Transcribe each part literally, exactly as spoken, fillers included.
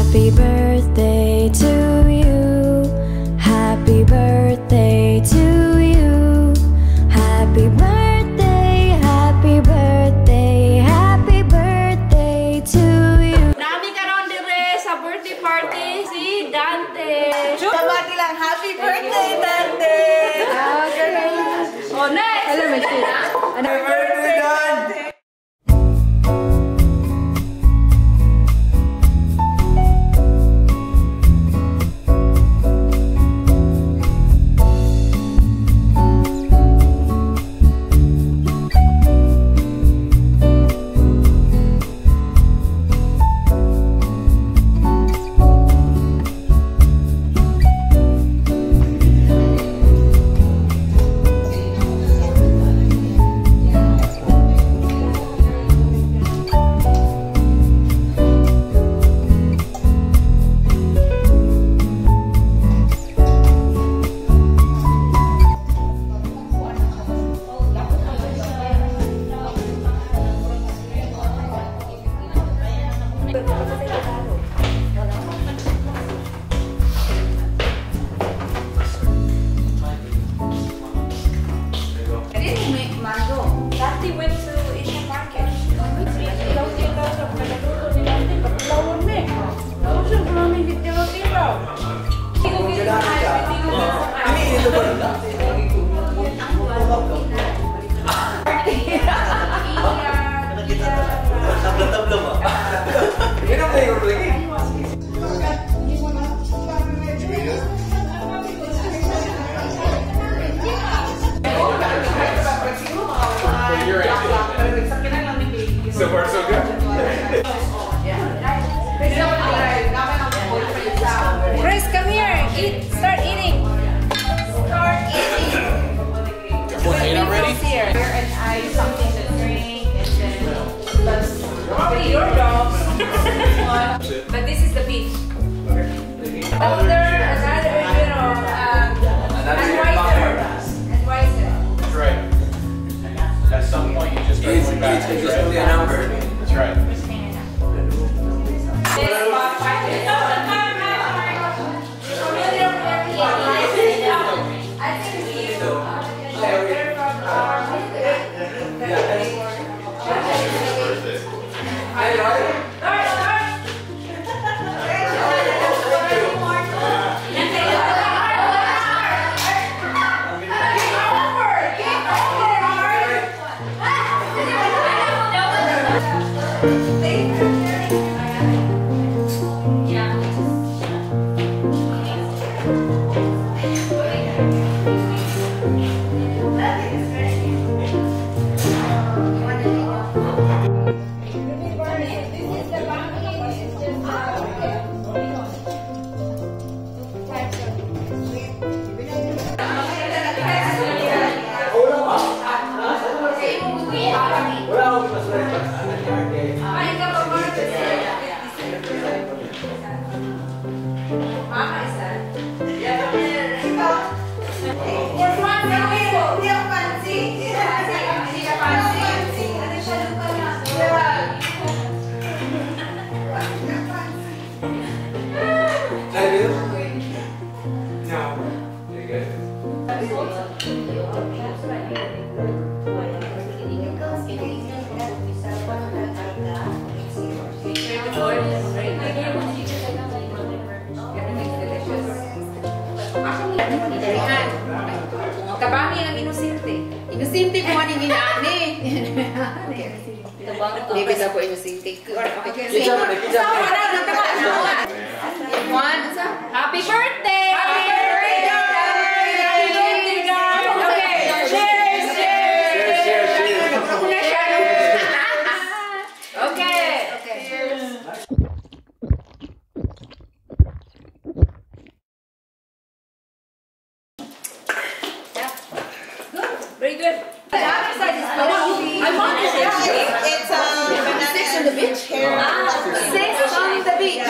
Happy birthday to you. Happy birthday to you. Happy birthday, happy birthday, happy birthday to you. Nami karon dire sa birthday party si Dante. Sabati lang, happy birthday, Dante! Ah, okay. Oh, next! Hello, Michelle. Happy birthday, Dante! So far, so good. Chris, come here. Eat. Start eating. Start eating. Ain't I ready? Here. And I something to drink, and then that's probably your dogs. But this is the beef. Older, another, you know, um, and wiser. And wiser. That's right. At some point, you just start going back. It's just only a number. That's right. Kabami ang inosente. Inosente ko man yung inaani. David ako inosente. One. Happy birthday! Happy birthday! Happy birthday, guys! Okay, cheers! Cheers! Cheers, cheers, cheers. Okay. Okay. Cheers. Very good. The other side is good. I want it. It's um, six on the beach. Ah, six on the beach.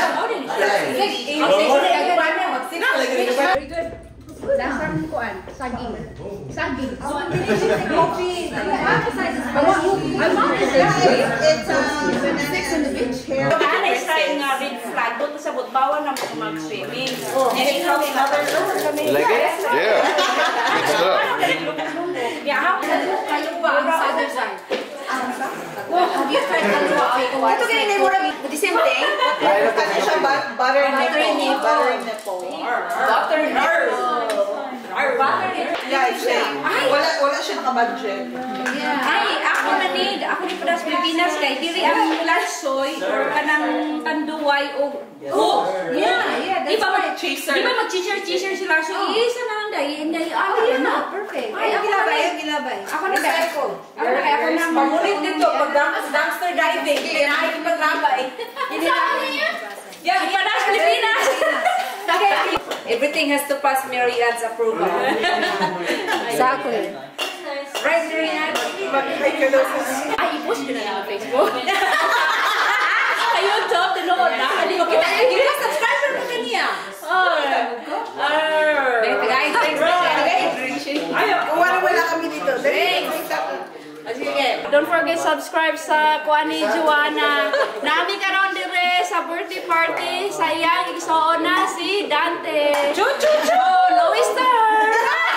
Very good. Lasang kuan, saging. Saging. I want coffee. The other side is I want I want it. It's um, six on the beach. Ano is trying uh, rib fry? abot sa sabot bawal na mo mag-swimming. Oh, and ikaw mother kami. You like it? Yeah. Good stuff. Yeah, how kalwa ang other side. Have you tried kalwa? Ito kaya na mura the same thing. Ano siya butter nipple. Butter nipple. Butter nipple. Our butter nipple. Yeah, it's same. Wala wala siya naka-budget. Ay, ako na need. Ako ni Pinas Pilipinas kay dili ang larsoy or kanang tanduay o oh, yeah, yeah, that's diba, right. Chaser. Di ba mag-chaser chaser si larsoy? Oh. Isa na lang dahil hindi ali na. Perfect. Ay, ako gilabay, ako gilabay. Ako na ako. Ako na ako na mamulit dito pag dumpster diving. Kaya ay paglabay. Hindi na. Yeah, Pinas Pilipinas. Everything has to pass Mary Ann's approval. Exactly. Right, Mary Ann? Ay, i-post ko na lang sa Facebook. Sa YouTube, tinood na. Hindi mo kita. Hindi ka subscriber mo kaniya. Oh. Guys, thanks. Wala wala kami dito. Thanks. Sige. Don't forget subscribe sa kuan ni Joanna. Nami karon dire sa birthday party sa iyang igsoon na si Dante. Chu chu chu. Lois Star.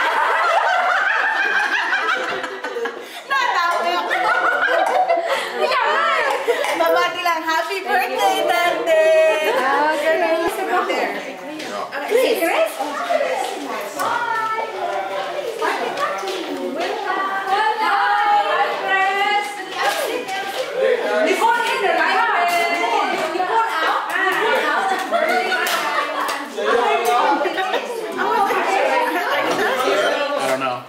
Babati lang, happy birthday, Dante! Okay, sa birthday. Please, Grace? Nicole in the light. Nicole out. Nicole out. I don't know.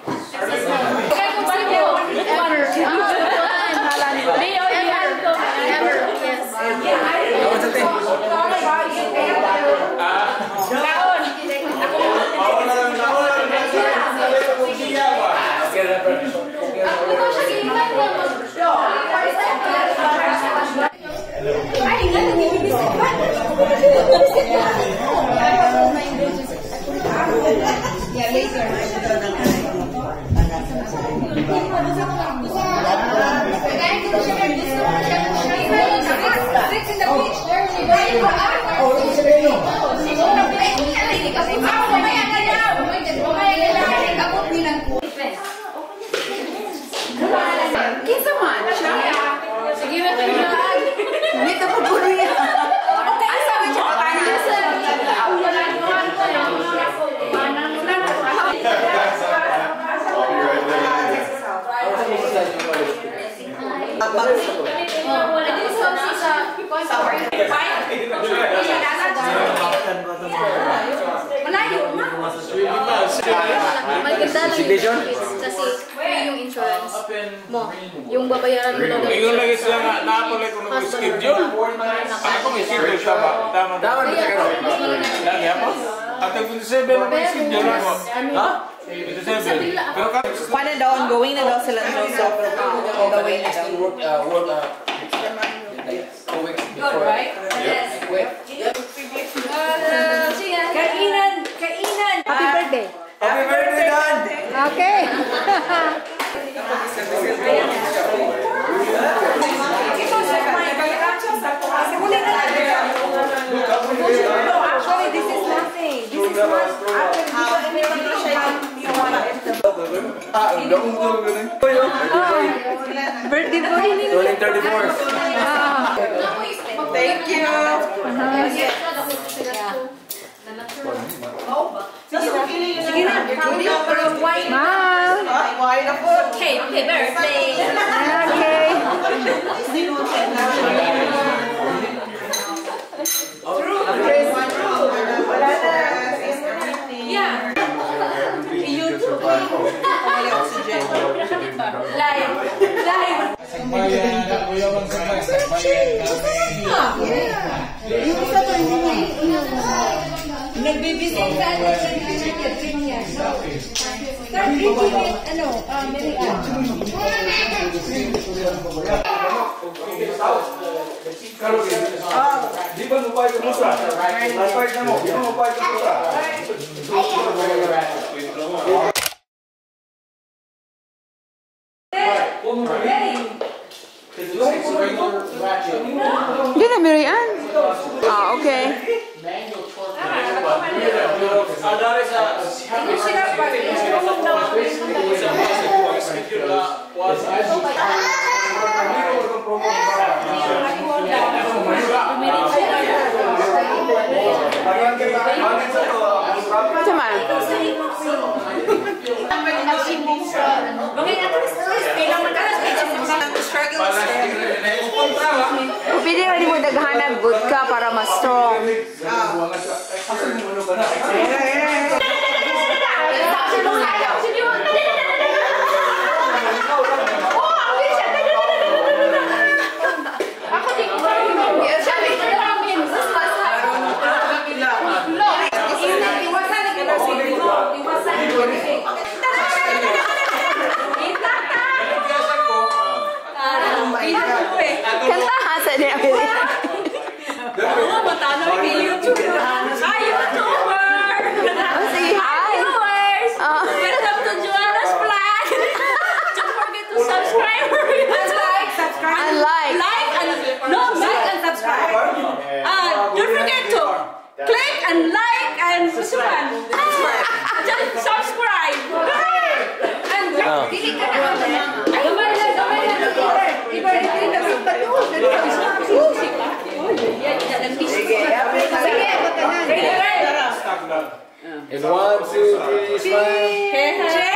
Leo, ever. Yes. Yeah, I know. What's the thing? Yeah, later. Kinsa man siya? Sige na tayo. Dito pa po niya. Okay, ang sabi siya pa niya. Maganda lang yung benefits kasi free yung insurance mo. Yung babayaran mo lang. Ingon lagi sila nga naapalay kung nag-schedule. Ako may schedule tama. Tama. Tama ba ka? Lagi ako. At ang twenty-seven na may schedule ako. Ha? twenty-seven. Pero ka... Paano daw, ongoing na daw sila ng Joseph? Ongoing na daw. Work, uh, work, uh, two weeks before. Good, right? Yes. Kainan, kainan. Happy birthday. Happy birthday, Dan! Okay. No, actually, this is nothing. This is one. Ah, ang daong ko ganun. Birthday boy ni. Turning thirty-four. Thank you. Sige na. Ma'am. Wine na po. Okay, happy birthday. Okay. Yeah. YouTube. Live. Live. Bayan, kuya bang sabay. Nagbibisit ka na sa Virginia. Sir, Virginia, ano, ah, Mary Ann. Di ba mupay ka mo sa? Napay ka mo. Di ba mupay ka mo sa? Hindi na, Mary Ann. Ah, okay. Adare sa Hindi sila pa. Pili rin mo daghanag vodka para mas strong. Kantahan sa niya. Oo, matano kay YouTuber. Hi, YouTuber! Say hi. Viewers! Ah. Welcome to Joanna's Vlog! Don't forget to subscribe. And like, subscribe. And like. Like and no, like and subscribe. Uh, don't forget to click and like and subscribe. Just subscribe. And dili ka na ang mama. Gamay na, gamay na. Iba rin din na patuod. In one, two, three, smile.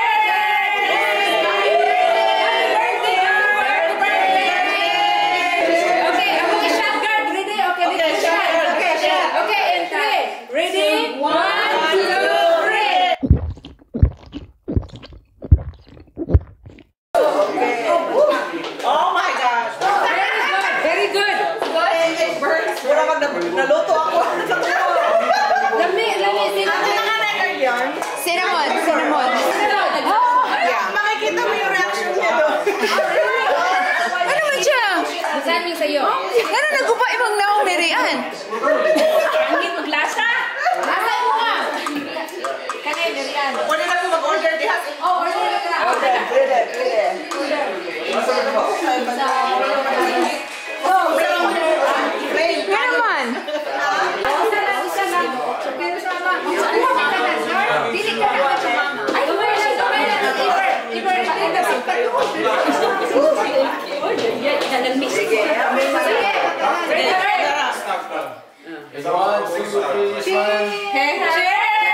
Okay, ako i-shot guard. Ready? Okay, okay, shot. Okay, shot. Okay, and three. Ready? One, two, three. Oh my gosh. Very good. It burns. Wala mag naluto ako. Lami, lami, cinnamon. Cinnamon, cinnamon. Yeah. Makikita mo yung reaction niya doon. Ano ba siya? Saan yung sa'yo? Ano nagkupa ibang naong merian? Hindi maglasa. Lasa mo nga. Kanay, Merian. Pwede na po mag-order diha. Oh, order na ka. Pwede, pwede, pwede. Plain, naman. Isa lang, isa lang. Pero sama. Dili ka na sa mama. Ay, gamay lang, gamay lang. Iber, iber, iber na sa patuod. Yan, nag-mix. Sige. Ready, ready. In one, two, three, smile. Hey, hey.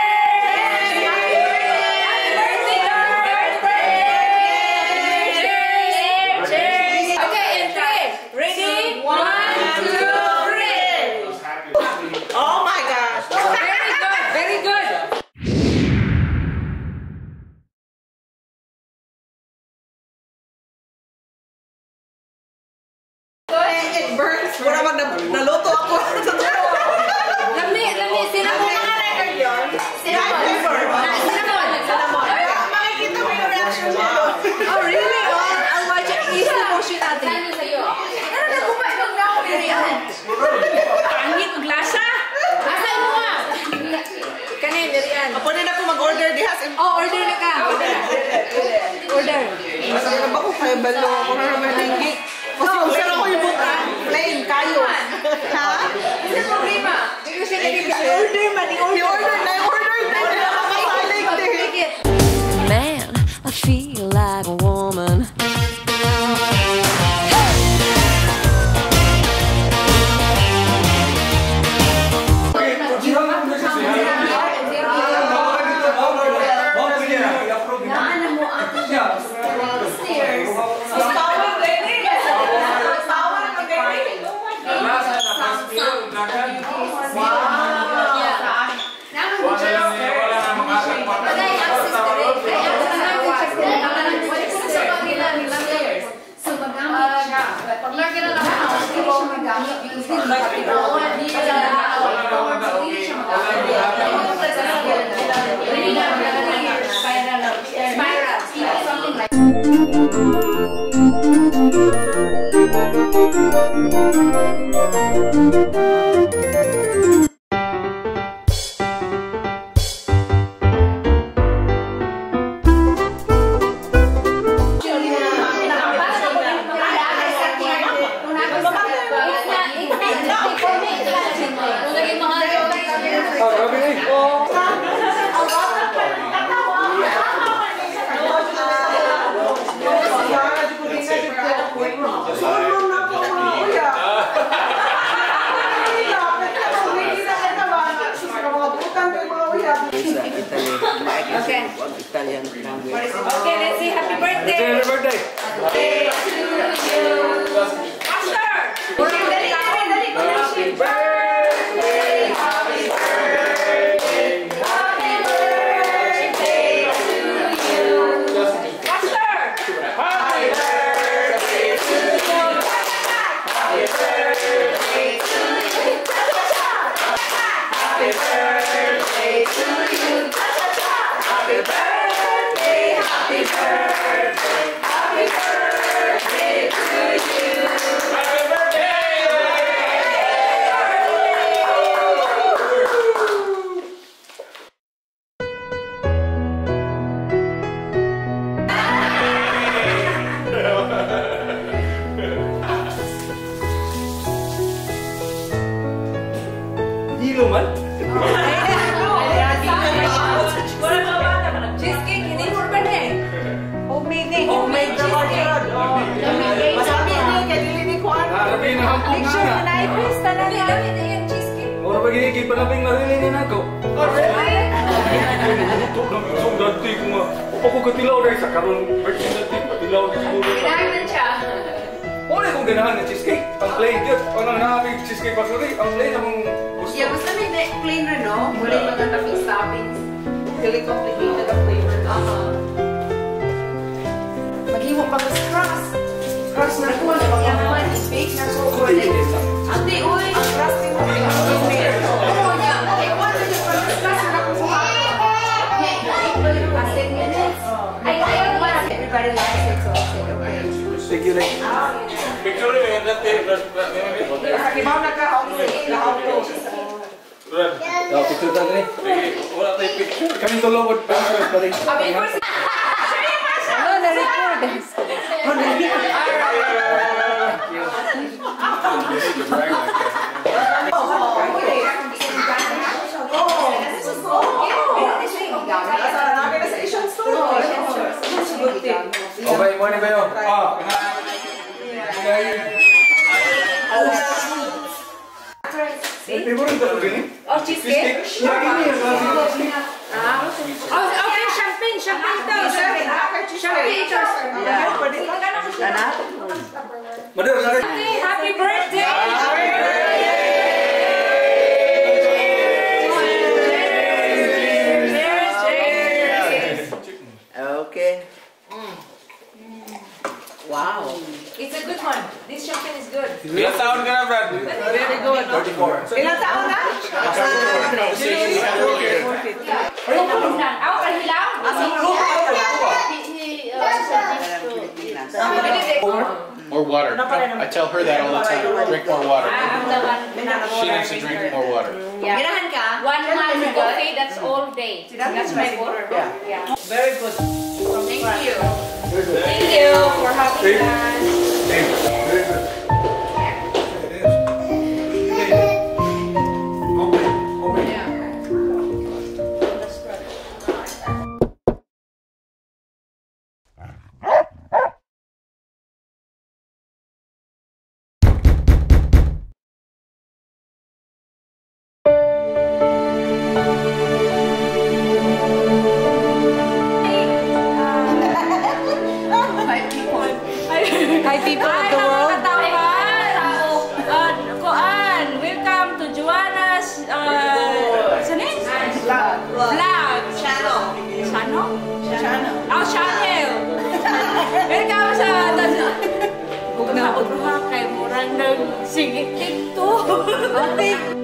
Oh my gosh. Very good, very good. It burns. Wala mag naluto ako. Lami, lami, cinnamon. Cinnamon. Cinnamon. Cinnamon. Makikita mo yung reaction niya doon. Oh, really? Oh, I'll watch it. Easy motion natin. Saan yung sa'yo? Ano nagkupa ibang naong merian? Pangit, maglasa. Lasa mo nga. Kanay, Merian. Pwede na po mag-order diha. Oh, order na ka. Order. Order. Masarap ba ko kaya balo? Ako na naman hingi. Kasi masarap ko yung buta. Plain, kayo. Ha? Ano problema? Hindi siya nag-order. Order man, i-order na, i-order na. Nakakasalig din. Man, I feel like a woman. Oh, Okay. Italian language. Okay, let's see. Happy birthday. Happy birthday! Birthday to you. Master! Dali, dali, dali. Happy birthday! Happy birthday. Happy birthday to you. Master! Happy birthday to you. Happy birthday to you. Happy birthday to you. Happy birthday, happy birthday, happy birthday to you. Happy birthday! Hilo man? Cheesecake, hindi mo ba na eh? Homemade eh. Homemade cheesecake. Masabi niyo, kadili ni Juan. Ah, labi na hampong Make sure na. na na-i-press na Hindi, na. dami na yan, cheesecake. Mura ba ginigil pa labing marili na ako? Ito lang isang dati ko nga. Ako katilaw rin sa karon birthday natin. Katilaw rin siguro. Kinahanan siya. Wala kong ganahan ng cheesecake. Ang plain yun. Ang nangyari cheesecake factory. Ang plain akong gusto. Yeah, basta may ne- plain rin, no? Muli maganda yung toppings. Really complicated ang flavor. Uh-huh. Maghiwa pa sa crust. Crust na ko, ano bang naman? Bake na ko. Ate, uy! Ang crust din mo. Oo niya. Eh, what are you for the crust na ko sa Asin yun eh. Ay, ayaw ba? Everybody likes it, so I said, okay. Thank you, like. Picture rin. Ibaw na ka, how to how to Oh, picture tayo rin. Wala tayong picture. Kami tulong with pictures pa rin. Happy birthday. Ano, na-record? Okay, morning kayo. Ah, favorite ko rin. Oh, cheesecake? Lagi niya. Ah. Oh, okay, champagne. Champagne daw. Champagne. Champagne. Madam, nari. Happy, happy birthday. Cheers, cheers. Okay. Wow. It's a good one. This champagne is good. Ilang taon ka na, Brad? Very good. thirty-four. Ilang taon na? Ako, kahilaw. He, he, uh, suggests to More water. I tell her that all the time. Drink more water. I'm the one. She needs to drink more water. Yeah. Ginahan ka? One month coffee, that's all day. That's my water. Yeah. Yeah. Very good. Thank you. Thank you for having us. Very good. Hi people of the world. Katawan! Kuan! Welcome to Joanna's uh, what's the name? Vlog. Channel. Channel? Channel. Oh, channel! Welcome sa Huwag na udruha kay murang nag sige TikTok. Okay.